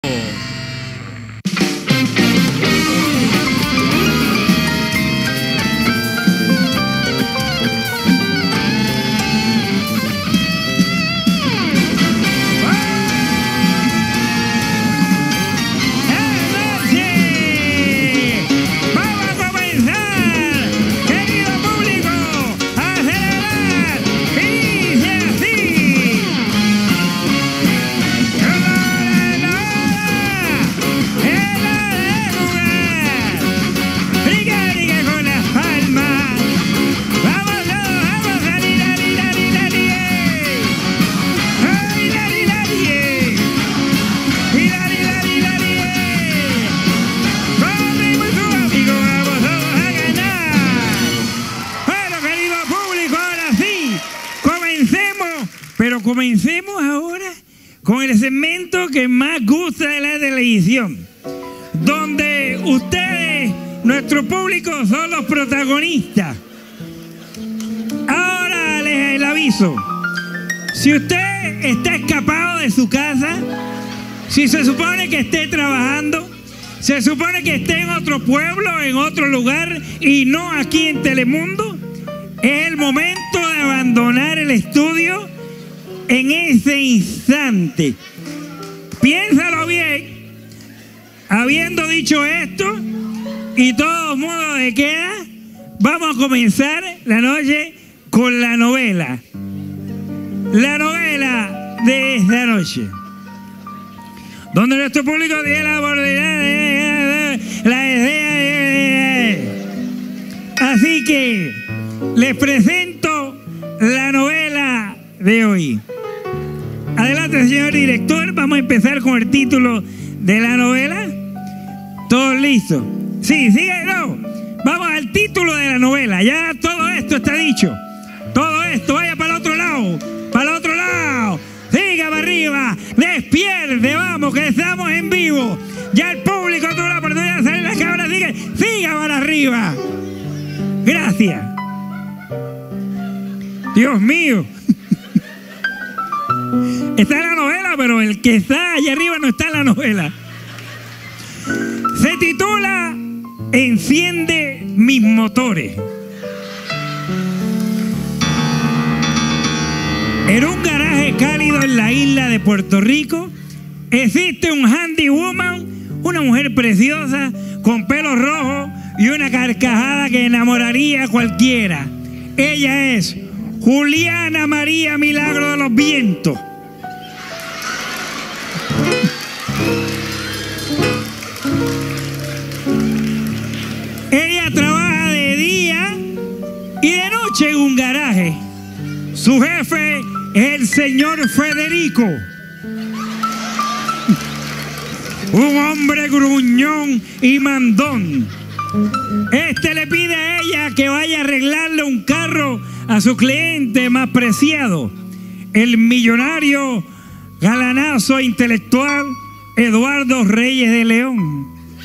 Comencemos ahora con el segmento que más gusta de la televisión, donde ustedes, nuestro público, son los protagonistas. Ahora les el aviso: si usted está escapado de su casa, si se supone que esté trabajando, se supone que esté en otro pueblo, en otro lugar y no aquí en Telemundo, es el momento de abandonar el estudio en ese instante. Piénsalo bien. Habiendo dicho esto, y todo modo de queda, vamos a comenzar la noche con la novela. La novela de esta noche, donde nuestro público tiene la oportunidad de la idea. Así que les presento la novela de hoy. Adelante, señor director. Vamos a empezar con el título de la novela. ¿Todos listos? Sí, sigue, no. Vamos al título de la novela. Ya todo esto está dicho. Todo esto, vaya para el otro lado. Para el otro lado. Siga para arriba. Despierte, vamos, que estamos en vivo. Ya el público tuvo la oportunidad de salir en las cámaras. Siga para arriba. Gracias. Dios mío. Está en la novela, pero el que está allá arriba no está en la novela. Se titula Enciende mis motores. En un garaje cálido en la isla de Puerto Rico existe un handy woman, una mujer preciosa con pelo rojo y una carcajada que enamoraría a cualquiera. Ella es Juliana María Milagro de los Vientos. Ella trabaja de día y de noche en un garaje. Su jefe es el señor Federico, un hombre gruñón y mandón. Este le pide a ella que vaya a arreglarle un carro a su cliente más preciado, el millonario galanazo intelectual Eduardo Reyes de León.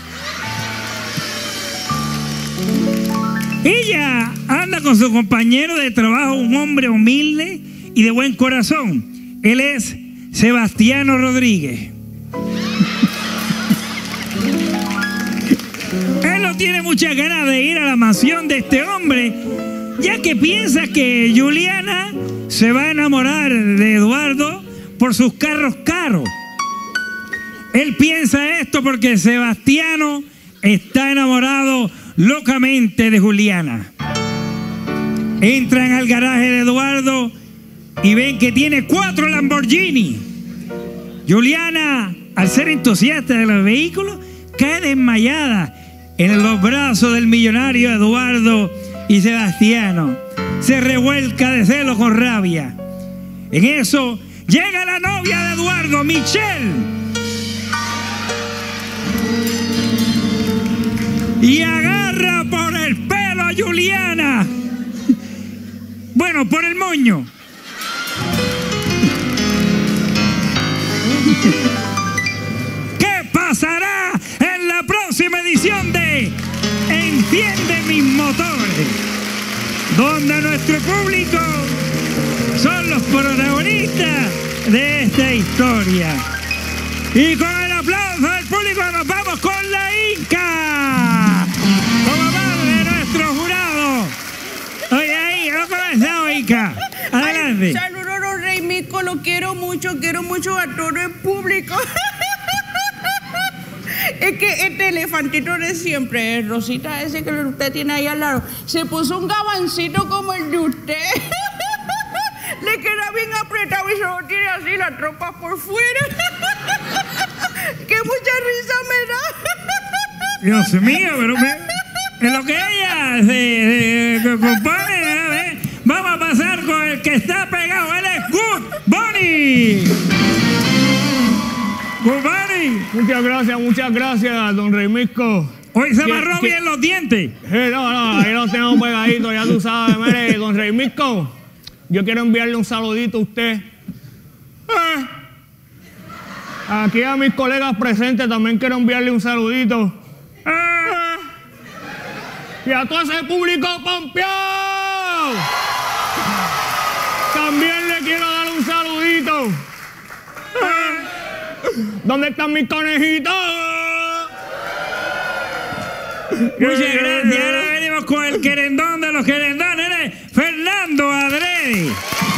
Ella anda con su compañero de trabajo, un hombre humilde y de buen corazón. Él es Sebastiano Rodríguez. Él no tiene muchas ganas de ir a la mansión de este hombre, ya que piensa que Juliana se va a enamorar de Eduardo por sus carros caros. Él piensa esto porque Sebastiano está enamorado locamente de Juliana. Entran al garaje de Eduardo y ven que tiene 4 Lamborghini. Juliana, al ser entusiasta de los vehículos, cae desmayada en los brazos del millonario Eduardo, y Sebastiano se revuelca de celo con rabia. En eso llega la novia de Eduardo, Michelle, y agarra por el pelo a Juliana. Bueno, por el moño. ¿Qué pasará en la próxima edición de Enciende mis motores? Donde nuestro público son los protagonistas de esta historia. Y con el aplauso quiero mucho a todo el público. Es que este elefantito de siempre, Rosita, ese que usted tiene ahí al lado, se puso un gabancito como el de usted. Le queda bien apretado y solo tiene así la tropa por fuera. ¡Qué mucha risa me da! Dios mío, pero en lo que ella se compone, vamos a pasar con el que está pegado. Él es Good Bunny. Good Bunny. Muchas gracias, don Reimisco. Hoy se amarró bien los dientes. No, ahí los tengo pegaditos, ya tú sabes. Mire, don Reimisco, yo quiero enviarle un saludito a usted. Aquí a mis colegas presentes también quiero enviarle un saludito. Y a todo ese público pompeado también le quiero dar un saludito. ¿Dónde están mis conejitos? Muchas gracias. Ahora venimos con el querendón de los querendones, Fernando Adrede.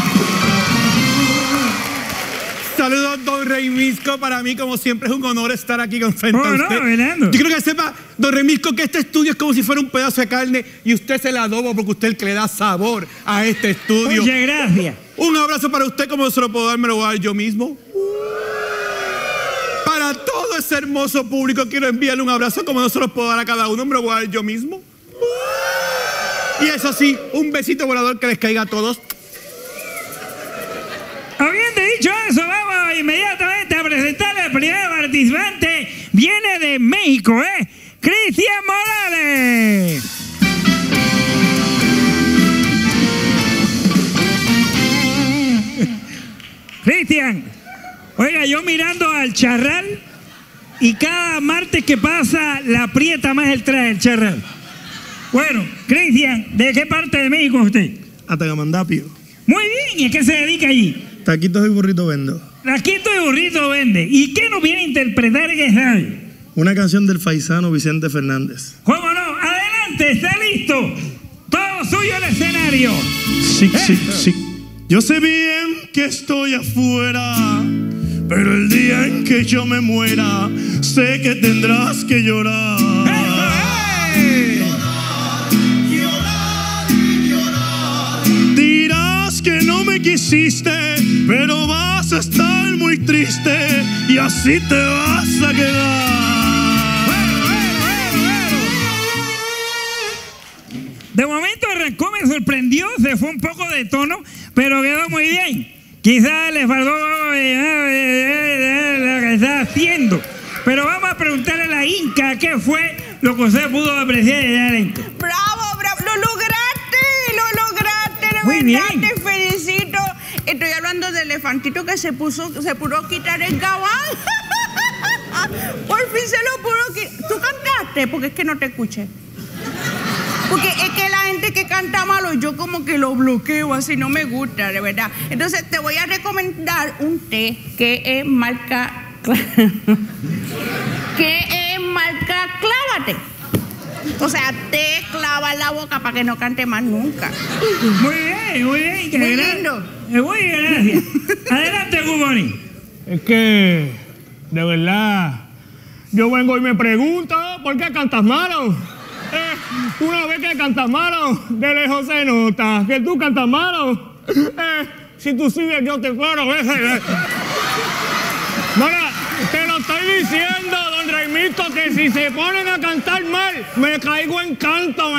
Saludos, don Reimisco. Para mí, como siempre, es un honor estar aquí frente a usted. Fernando. Yo quiero que sepa, don Reimisco, que este estudio es como si fuera un pedazo de carne y usted es el adobo porque usted es el que le da sabor a este estudio. Muchas gracias. Un abrazo para usted, como se lo puedo dar, me lo voy a dar yo mismo. Para todo ese hermoso público quiero enviarle un abrazo, como no se lo puedo dar a cada uno, me lo voy a dar yo mismo. Y eso sí, un besito volador que les caiga a todos. Habiendo dicho eso, vamos inmediatamente a presentar al primer participante. Viene de México, Cristian Morales. Cristian, oiga, yo mirando al charral y cada martes que pasa la aprieta más el traje del charral. Bueno, Cristian, ¿de qué parte de México es usted? Atagamandapio. Muy bien, ¿y a qué se dedica allí? Taquitos y burrito vendo. Taquitos y burrito vende. ¿Y qué nos viene a interpretar en esa radio? Una canción del faisano Vicente Fernández. ¿Cómo no? Adelante, está listo. Todo suyo el escenario. Sí. Yo sé bien que estoy afuera, pero el día en que yo me muera, sé que tendrás que llorar. Dirás que no me quisiste, pero vas a estar muy triste y así te vas a quedar. De momento arrancó, me sorprendió, se fue un poco de tono, pero quedó muy bien. Quizás le faltó lo que está haciendo. Pero vamos a preguntarle a la Inca qué fue lo que usted pudo apreciar de talento. ¡Bravo! ¡Lo lograste! ¡De Muy verdad, bien. te felicito! Estoy hablando del elefantito que se pudo quitar el gabán. Por fin se lo pudo quitar. ¿Tú cantaste? Porque es que no te escuché. Porque es que la gente que canta malo, yo como que lo bloqueo, así no me gusta, de verdad. Entonces te voy a recomendar un té que es marca Clávate. O sea, te clava en la boca para que no cante más nunca. Muy bien. Muy lindo. Muy bien, gracias. Adelante, Good Bunny. Es que, de verdad, yo vengo y me pregunto, ¿por qué cantas malo? Una vez que cantas malo, de lejos se nota que tú cantas malo. Si tú sigues, yo te claro. Mira, te lo estoy diciendo, don Reimisco, que si se ponen a cantar mal, me caigo en canto.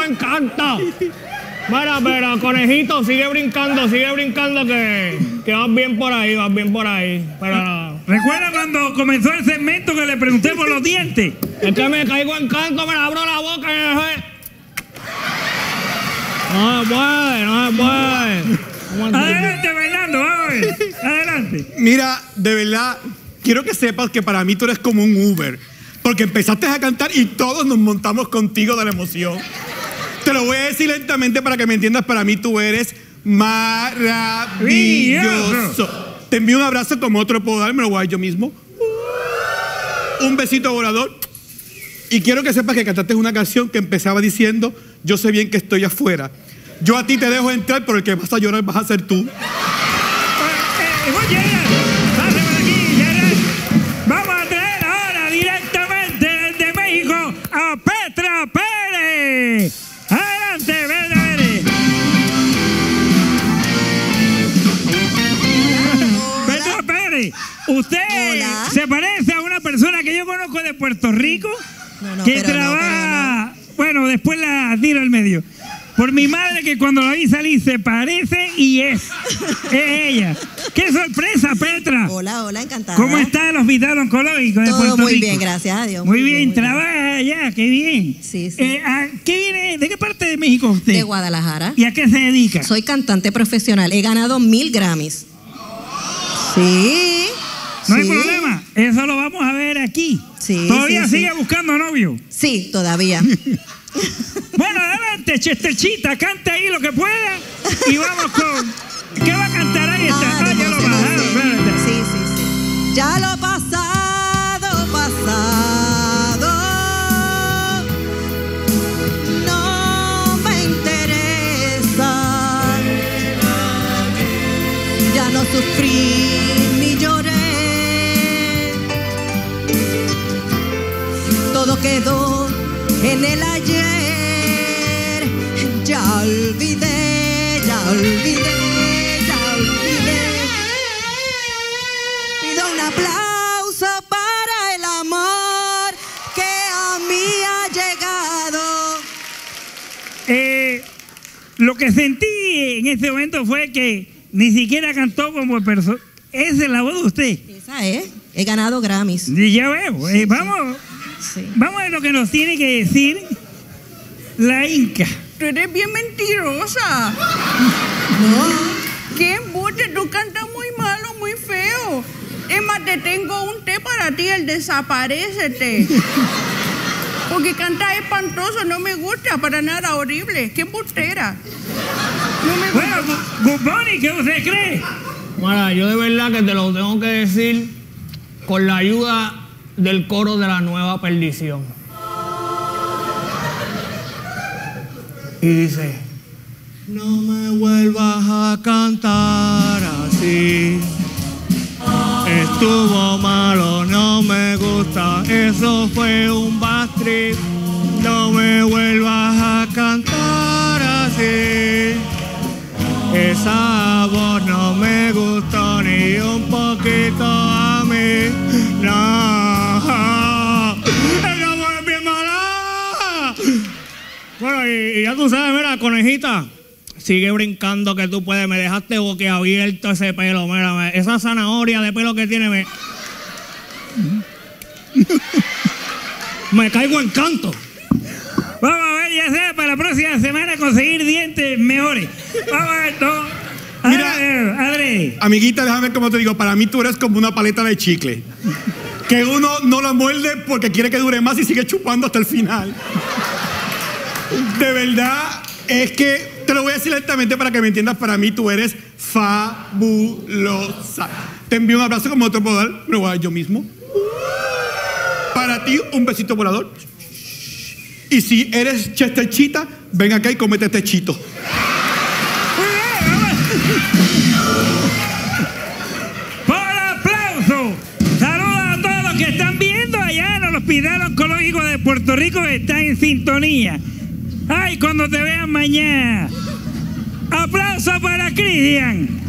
Mira, pero conejito, sigue brincando que vas bien por ahí. Pero ¿Recuerda cuando comenzó el segmento que le pregunté por los dientes? es que me caigo en canto, me abro la boca y no se puede. Adelante, Fernando, vamos a ver. Adelante. Mira, de verdad, quiero que sepas que para mí tú eres como un Uber. Porque empezaste a cantar y todos nos montamos contigo de la emoción. Te lo voy a decir lentamente para que me entiendas. Para mí tú eres maravilloso. Te envío un abrazo como otro puedo dar, me lo voy a dar yo mismo. Un besito volador. Y quiero que sepas que cantaste una canción que empezaba diciendo: yo sé bien que estoy afuera. Yo a ti te dejo entrar, pero el que vas a llorar vas a ser tú. muchas gracias. Pase por aquí, Gerard. Vamos a traer ahora directamente desde México a Petra Pérez. Adelante, Petra Pérez. Petra Pérez, usted Hola. se parece a una persona que yo conozco de Puerto Rico que trabaja, bueno, después la tiro al medio. Por mi madre, que cuando la vi salir se parece y es ella. ¡Qué sorpresa, Petra! Hola, hola, encantada. ¿Cómo está el hospital oncológico de Todo Puerto muy Rico? bien, gracias a Dios. Muy bien, trabaja allá, qué bien. Sí, sí. ¿Qué viene? ¿De qué parte de México usted? De Guadalajara. ¿Y a qué se dedica? Soy cantante profesional. He ganado 1000 Grammys. Sí. No hay sí. problema, eso lo vamos a ver aquí. Sí, ¿Todavía sí, sigue sí. buscando novio? Sí, todavía. Bueno, adelante, Chesterchita, canta ahí lo que pueda y vamos con... ¿Qué va a cantar ahí? Ah, Ya lo de José bajaron, José. espérate. Sí, sí, sí. Ya lo pasado, pasado. No me interesa. Ya no sufrí ni lloré. Todo quedó en el ayer. Ya olvidé, ya olvidé, ya olvidé. Pido un aplauso para el amor que a mí ha llegado. Lo que sentí en ese momento fue que ni siquiera cantó como persona. Esa es la voz de usted. Esa es. He ganado Grammys. Y ya veo. Vamos, Sí. vamos a ver lo que nos tiene que decir la Inca. Tú eres bien mentirosa. No. ¿Qué embuste? Tú cantas muy malo, muy feo. Es más, te tengo un té para ti, el desaparécete. Porque cantas espantoso, no me gusta, para nada, horrible. ¡Qué embustera! No me gusta. Bueno, Good Bunny, ¿qué usted cree? Mira, yo de verdad que te lo tengo que decir con la ayuda del coro de la Nueva Perdición. Y dice: no me vuelvas a cantar así. Estuvo malo, no me gusta, eso fue un bad trip. No me vuelvas a cantar así. Esa voz no me gustó ni un poquito a mí. No, esa voz es bien mala. Bueno, y ya tú sabes, mira, conejita, sigue brincando que tú puedes. Me dejaste boquiabierto ese pelo, mira, esa zanahoria de pelo que tiene me caigo en canto. Vamos a ver, ya sea para la próxima semana conseguir dientes mejores. Vamos a ver todo. Mira, Adri. Amiguita, déjame ver cómo te digo. Para mí tú eres como una paleta de chicle. Que uno no la muerde porque quiere que dure más y sigue chupando hasta el final. De verdad, es que te lo voy a decir lentamente para que me entiendas. Para mí tú eres fabulosa. Te envío un abrazo como te puedo dar. Me lo voy a dar yo mismo. Para ti, un besito volador. Y si eres Chesterchita, ven acá y cómete este chito. Por aplauso. Saludos a todos los que están viendo allá en el Hospital Oncológico de Puerto Rico, que están en sintonía. Ay, cuando te vean mañana. Aplauso para Cristian.